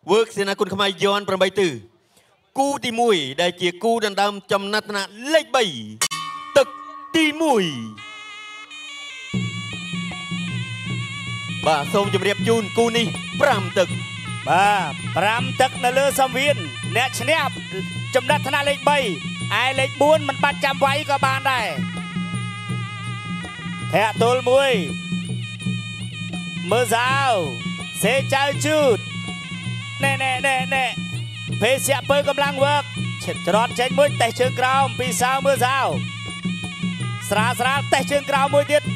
Work សេនាគុណខ្មែរយន់8ទិសគូទី1ដែលជាគូដណ្ដើមចំណាត់ថ្នាក់លេខ3ទឹកទី1បាទសូមជម្រាបជូនគូនេះ5ទឹកបាទ5ទឹកនៅលើសំវៀនអ្នកឈ្នះចំណាត់ថ្នាក់លេខ3ឯលេខ4មិនបាច់ចាំវាយក៏បានដែរធាក់ទល់មួយមើលសាវសេចៅជូតណែភេសជ្ជៈពើកម្លាំងវើកច្រត់ចេញមួយតេះជើងក្រោមពីសាវមើលសាវស្រាលតេះជើងក្រោមមួយទៀត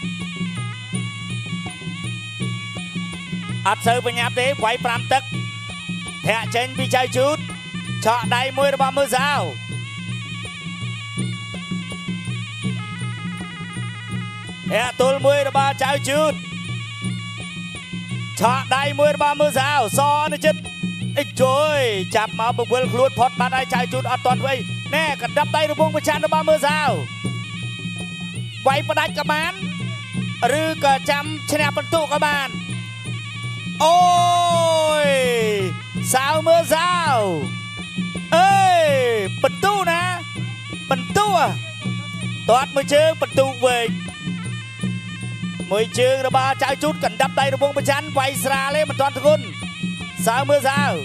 អត់សូវបញ្ញាប់ទេវាយ5ទឹកធាក់ចេញពីចៅជូតឆក់ដៃមួយរបស់មើលសាវធាក់ទល់មួយរបស់ចៅជូតឆក់ដៃមួយរបស់មើលសាវសនៅចិត្តអីជួយចាប់មកបវិលខ្លួនផុតបាត់ហើយចៅជូតអត់ទាន់ធ្វើអីណែកណ្ដាប់ដៃរពងប្រឆាំងរបស់មើលសាវវាយផ្ដាច់ក៏បានឬក៏ចាំឈ្នះបន្ទុកក៏បានអូយសាវមើលសាវអេបន្ទុណាបន្ទុតាត់មួយជើងបន្ទុវែងមួយជើងរបស់ចៅជូតកណ្ដាប់ដៃរពងប្រឆាំងវាយស្រាលទេមិនទាន់ធ្ងន់សាវមើលសាវ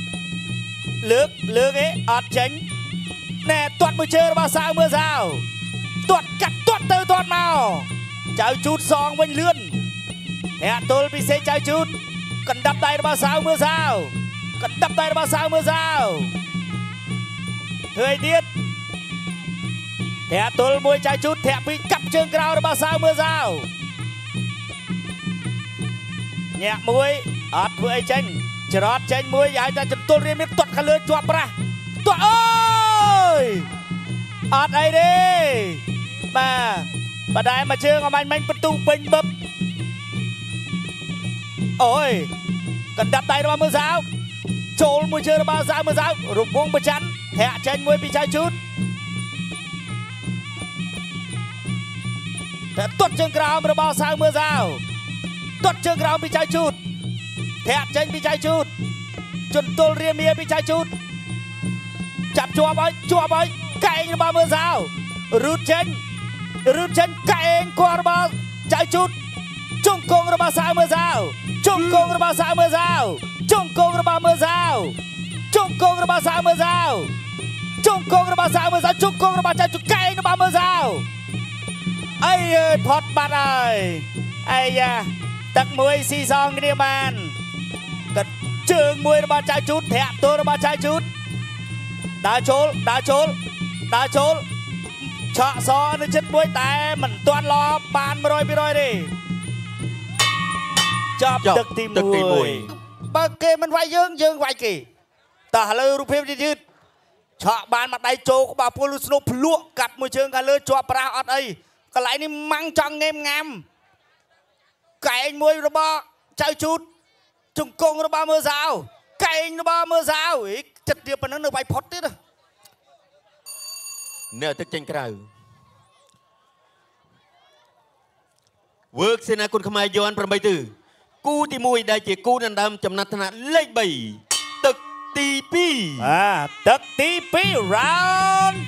លើកឯអត់ចេញណែទាត់មួយជើងរបស់សាវមើលសាវទាត់កាត់ទាត់ទៅទាត់មកចៅជូតសងវិញលឿនអ្នកទល់ពិសេសចៅជូតកណ្ដាប់ដៃរបស់សាវមើលសាវកណ្ដាប់ដៃរបស់សាវមើលសាវធ្វើឲ្យទៀតអ្នកទល់មួយចៅជូតធាក់ពីកាប់ជើងក្រោយរបស់សាវមើលសាវញាក់មួយអត់ធ្វើអីចេញច្រត់ចេញមួយហើយតែចន្ទល់រៀមនេះទាត់ខាងលើជាប់ប្រាស់ទាត់អូយអត់អីទេបាទតែមកជើងអមាញ់មិញបន្ទុពេញបឹបអូយកណ្ដាប់ដៃរបស់មើលសាវចូលមួយជើងរបស់សាវមើលសាវរំពងប្រច័ណ្ឌធាក់ចេញមួយពីចៅជូតតែទាត់ជើងក្រោមរបស់សាវមើលសាវទាត់ជើងក្រោមពីចៅជូតធាក់ចេញពីចៅជូតជន្ទល់រៀមពីចៅជូតចាប់ជាប់ហើយកែងរបស់មើលសាវរឺតចេញកែងគាត់របស់ចៅជូតជង្គង់របស់សាវមើលសាវជង្គង់របស់សាវមើលសាវជង្គង់របស់មើលសាវជង្គង់របស់សាវមើលសាវជង្គង់របស់សាវមើលសាវជង្គង់របស់ចៅជូតកែងរបស់មើលសាវអីអើយផុតបាត់ហើយអាយ៉ាទឹកមួយស៊ីសងគ្នាបានកាត់ជើងមួយរបស់ចៅជូតធាក់ទល់របស់ចៅជូតដើរចូលឆក់សនៅចិត្តមួយតែមិនទាន់លបាន 100% ទេចាប់ទឹកទី1បើគេមិនវាយយើងវាយគេតោះឥឡូវរូបភាពយឺតឆក់បានមកដៃចូលក្បាលពលស្នូភ្លក់កាប់មួយជើងខាងលើជាប់ប្រាស់អត់អីកន្លែងនេះម៉ាំងចង់ងេមងាំកែងមួយរបស់ចៅជូតជង្គង់របស់មើលសាវកែងរបស់មើលសាវចិត្តទៀតប៉ុណ្ណឹងនៅវាយផុតទៀតនៅទឹកចេញក្រៅ Work សេនាគុណខ្មែរយន់8ទិសគូទី1ដែលជាគូដណ្ដើមចំណាត់ថ្នាក់លេខ3ទឹកទី2 ទឹកទី2 round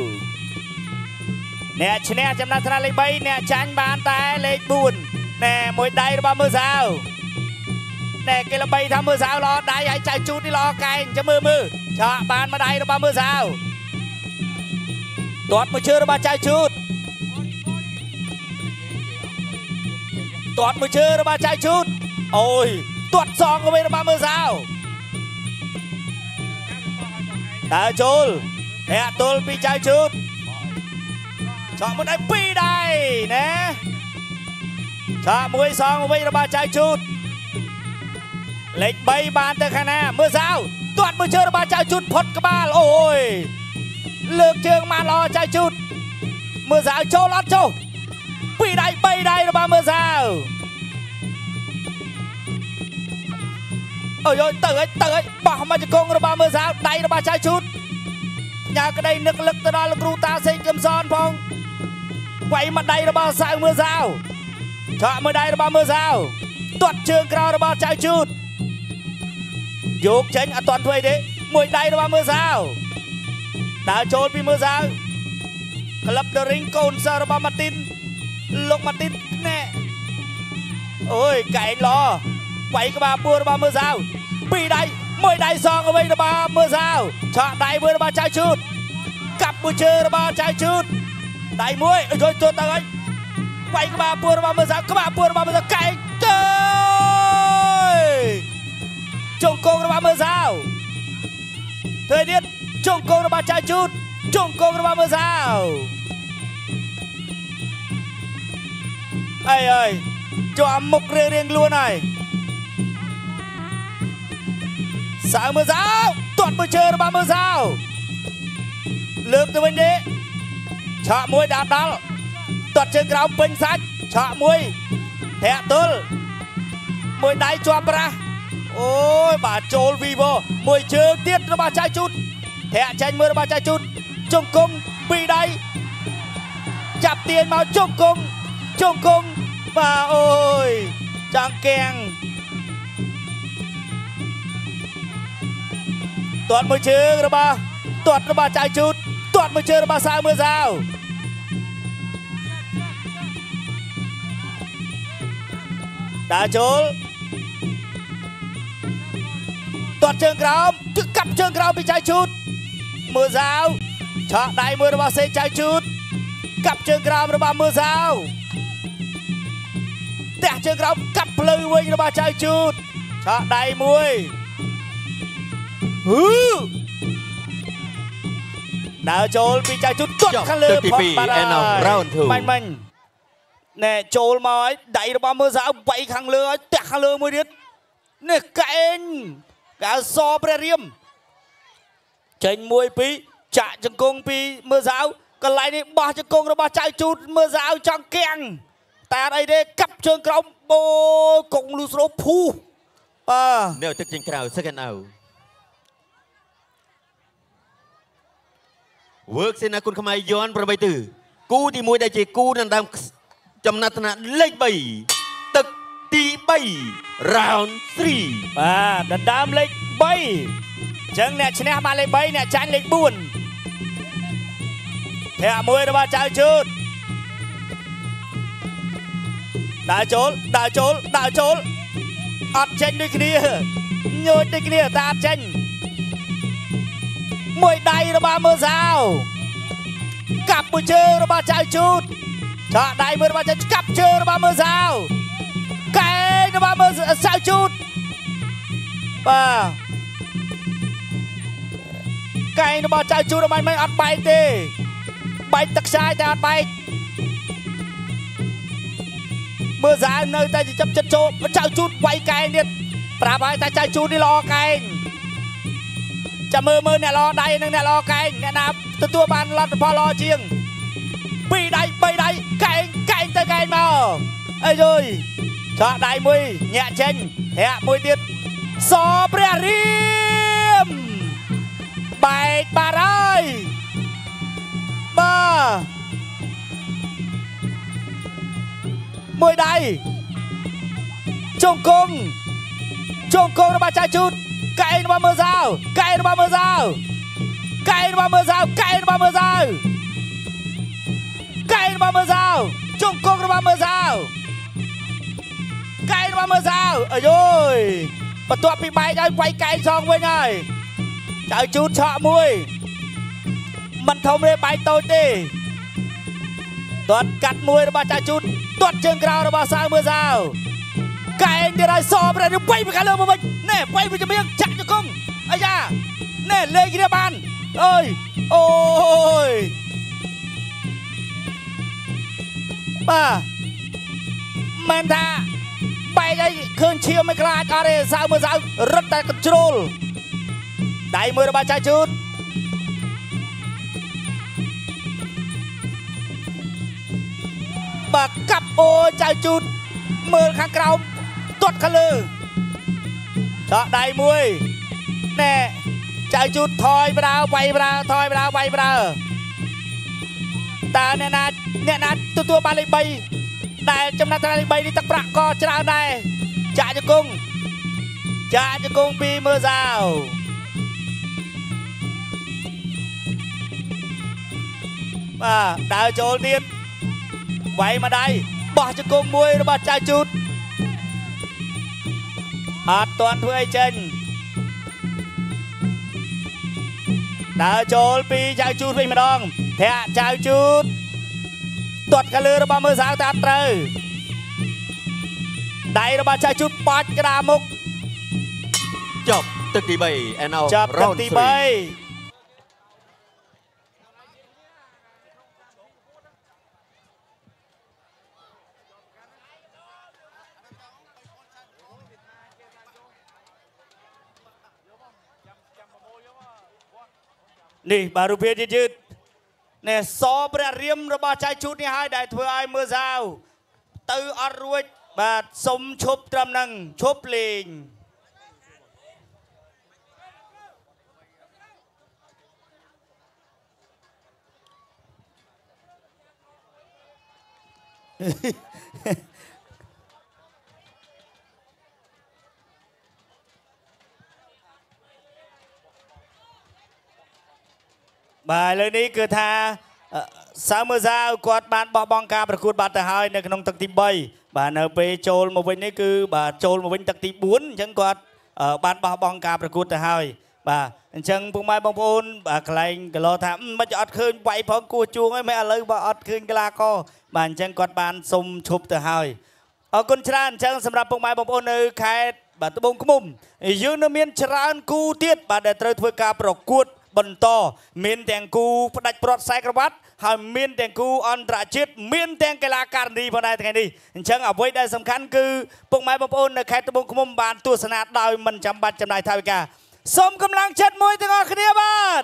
2អ្នកឈ្នះចំណាត់ថ្នាក់លេខ3អ្នកចាញ់បានតែលេខ4ណែមួយដៃរបស់មើលសាវណែគេល្បីថាមើលសាវល្អដៃហើយចៅជូតនេះល្អកែងចាំមើលឆក់បានមួយដៃរបស់មើលសាវទាត់មួយជើងរបស់ចៅជូតទាត់មួយជើងរបស់ចៅជូតអូយទាត់សងទៅវិញរបស់មើលសាវដើរចូលធាក់ទល់ពីចៅជូតឆក់មួយដៃពីរដៃណែឆក់មួយសងទៅវិញរបស់ចៅជូតលេខ3បានទៅខាងណាមើលសាវទាត់មួយជើងរបស់ចៅជូតផុតក្បាលអូយលើកជើងបានល្អចៅជូតមើលសាវចូលអត់ចុះពីរដៃ3ដៃរបស់មើលសាវអូយទៅហើយបោះមកជង្គង់របស់មើលសាវដៃរបស់ចៅជូតញ៉ាក្តីនឹកលឹកទៅដល់លោកគ្រូតាសេងកឹមសនផងវាយមកដៃរបស់សាវមើលសាវឆក់មួយដៃរបស់មើលសាវទាត់ជើងក្រោយរបស់ចៅជូតយកចេញអត់ទាន់ធ្វើអីទេមួយដៃរបស់មើលសាវដើរចូលពីមើលសាវក្លឹប The Ring កូនសិស្សរបស់ម៉ាទីនលោកម៉ាទីនណែអូយកែងឡវាយក្បាលពួររបស់មើលសាវពីរដៃមួយដៃសងវិញរបស់មើលសាវឆក់ដៃមួយរបស់ចៅជូតកាប់មួយជើងរបស់ចៅជូតដៃមួយយកចូលទៅហើយវាយក្បាលពួររបស់មើលសាវក្បាលពួររបស់មើលសាវកែងទៅជង្គង់របស់មើលសាវធ្វើទៀតជង្គង់របស់ចៅជូតជង្គង់របស់មើលសាវអើយជាប់មុខរៀងខ្លួនហើយសាវមើលសាវទាត់មួយជើងរបស់មើលសាវលើកទៅវិញទេឆក់មួយដល់ទាត់ជើងក្រោមពេញសាច់ឆក់មួយធាក់ទល់មួយដៃជាប់ប្រាស់អូយបាទចូលវីវមួយជើងទៀតរបស់ចៅជូតធាក់ចាញ់មួយរបស់ចៅជូតជង្គង់ពីរដៃចាប់ទាញមកជង្គង់បាទអូយចង់កាំងទាត់មួយជើងរបស់ចៅជូតទាត់មួយជើងរបស់សាវមើលសាវដើរចូលទាត់ជើងក្រោមកាប់ជើងក្រោមពីចៅជូតមើលសាវឆក់ដៃមួយរបស់សេចៅជូតកាប់ជើងក្រោមរបស់មើលសាវទះជើងក្រោមកាប់ភ្លៅវិញរបស់ចៅជូតឆក់ដៃមួយដើរចូលពីចៅជូតទាត់ខាងលើផុតបាត់ហើយមាញ់ណែចូលមកហើយដៃរបស់មើលសាវវាយខាងលើហើយទះខាងលើមួយទៀតនេះកែងកៅសព្រះរៀមចេញមួយពីរចាក់ជង្គង់ពីមើលសាវកន្លែងនេះបោះជង្គង់របស់ចៅជូតមើលសាវចង់កាំងតែអត់អីទេកាប់ជើងក្រោមបូកុងលូស្រូភូនៅទឹកចេញក្រៅ second out វើកសេនាគុណខ្មែរយន់8ទិសគូទី1ដែលជាគូដណ្ដើមចំណាត់ថ្នាក់លេខ3ទឹកទី3 round 3 បាទដណ្ដើមលេខ3អញ្ចឹងអ្នកឈ្នះបានលេខ3អ្នកចាញ់លេខ4ធាក់មួយរបស់ចៅជូតដើរចូលអត់ចេញដូចគ្នាញូចដូចគ្នាតែអត់ចេញមួយដៃរបស់មើលសាវកាប់មួយជើងរបស់ចៅជូតឆក់ដៃមួយរបស់ចៅកាប់ជើងរបស់មើលសាវកែងរបស់មើលសាវជូតបាទកែងរបស់ចៅជូតមិនអត់បែកទេបែកទឹកខ្សាយតែអត់បែកមើលសាវនៅតែចាប់ចិត្តចូលចៅជូតវាយកែងទៀតប្រាប់ហើយតែចៅជូតនេះល្អកែងចាំមើលអ្នកល្អដៃនិងអ្នកល្អកែងអ្នកណាទទួលបានលទ្ធផលល្អជាងពីរដៃ3ដៃកែងទៅកែងមកអីយយឆក់ដៃមួយញាក់ចេញធាក់មួយទៀតសព្រះរៀមបែកបាត់ហើយបាទមួយដៃជង្គង់របស់ចៅជូតកែងរបស់មើលសាវកែងរបស់មើលសាវជង្គង់របស់មើលសាវអើយបន្ទាប់ពីបែកហើយវាយកែងសងវិញហើយចៅជូតឆក់មួយមិនធំទេបែកតូចទេទាត់កាត់មួយរបស់ចៅជូតទាត់ជើងក្រោយរបស់សាវមើលសាវកែងទៀតហើយសប្រនេះវាយពីខាងលើមកវិញណែវាយពីជំនាញចាក់ជង្គង់អាយ៉ាណែលេងគ្នាបានអើយអូយបាទមែនថាបែកអីឃើញឈាមមិនខ្លាចអត់ទេសាវមើលសាវរត់តែកញ្ជ្រោលដៃមួយរបស់ចៅជូតបាទកាប់អូចៅជូតមើលខាងក្រោមទាត់ខាងលើឆក់ដៃមួយណែចៅជូតថយបដៅវាយបដៅថយបដៅវាយបដៅតើអ្នកណាទទួលបានលេខ3ដែលចំណាត់ថ្នាក់លេខ3នេះទឹកប្រាក់ក៏ច្រើនដែរចាក់ជង្គង់ចាក់ជង្គង់ពីមើលសាវបាទដើរចូលទៀតវាយមកដៃបោះជង្គង់មួយរបស់ចៅជូតអត់ទាន់ធ្វើអីចេញដើរចូលពីចៅជូតវិញម្ដងធាក់ចៅជូតទាត់កលឺរបស់មើលសាវតាមត្រូវដៃរបស់ចៅជូតបាច់ក្តារមុខចប់ទឹកទី3 and out ចប់ទឹកទី3នេះបាទរូបភាពយឺតនេះសព្រះរាមរបស់ចៅជូតនេះហើយដែលធ្វើឲ្យមើលសាវទៅអត់រួចបាទសុំឈប់ត្រឹមនឹងឈប់លេងបាទលើនេះគឺថាសៅមើលសាវគាត់បានបោះបង់ការប្រកួតបាត់ទៅហើយនៅក្នុងទឹកទី3បាទនៅពេលចូលមកវិញនេះគឺបាទចូលមកវិញទឹកទី4អញ្ចឹងគាត់បានបោះបង់ការប្រកួតទៅហើយបាទអញ្ចឹងពុកម៉ែបងប្អូនបាទកន្លែងកលោថាមិនអត់ឃើញវាយផងគោះជួងហើយមិនឥឡូវបើអត់ឃើញកីឡាករបាទអញ្ចឹងគាត់បានសុំឈប់ទៅហើយអរគុណច្រើនអញ្ចឹងសម្រាប់ពុកម៉ែបងប្អូននៅខេត្តបាទត្បូងឃ្មុំយើងនៅមានច្រើនគូទៀតបាទដែលត្រូវធ្វើការប្រកួតបន្តមានទាំងគូផ្ដាច់ព្រាត់ខ្សែក្រវ៉ាត់ហើយមានទាំងគូអន្តរជាតិមានទាំងកីឡាការិនីផងដែរថ្ងៃនេះអញ្ចឹងអ្វីដែលសំខាន់គឺពុកម៉ែបងប្អូននៅខេត្តត្បូងឃ្មុំបានទស្សនាដោយមិនចាំបាច់ចំណាយថវិកាសូមកម្លាំងចិត្តមួយទាំងអស់គ្នាបាទ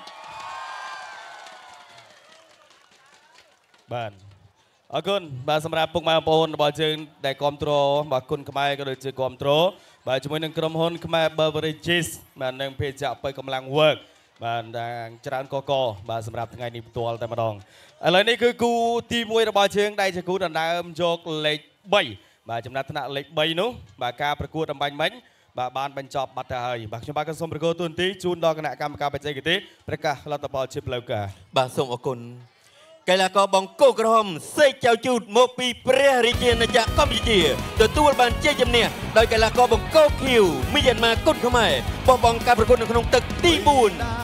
អរគុណបាទសម្រាប់ពុកម៉ែបងប្អូនរបស់យើងដែលគ្រប់គ្រងបាទគុណខ្មែរក៏ដូចជាគ្រប់គ្រងបាទជាមួយនឹងក្រុមហ៊ុនខ្មែរ Beverages បាទនឹងភេសជ្ជៈបើកម្លាំង work បាទច្រើនកកបាទសម្រាប់ថ្ងៃនេះផ្ទាល់តែម្ដងឥឡូវនេះគឺគូទី1របស់យើងដែលជាគូដណ្ដើមយកលេខ3បាទចំណាត់ថ្នាក់លេខ3នោះបាទការប្រកួតអំបញ្ញមិញបាទបានបញ្ចប់បាត់ទៅហើយបាទខ្ញុំបាទក៏សូមប្រកួតទូនទីជូនដល់គណៈកម្មការបច្ចេកទេសប្រកាសលទ្ធផលជាផ្លូវការបាទសូមអរគុណកីឡាករបង្គោលក្រហមសេកចៅជូតមកពីព្រះរាជាណាចក្រកម្ពុជាទទួលបានជ័យជំនះដោយកីឡាករបង្គោលខៀវមីយ៉ាន់ម៉ាគុនខ្មែរបោះបង់ការប្រកួតនៅក្នុងទឹកទី4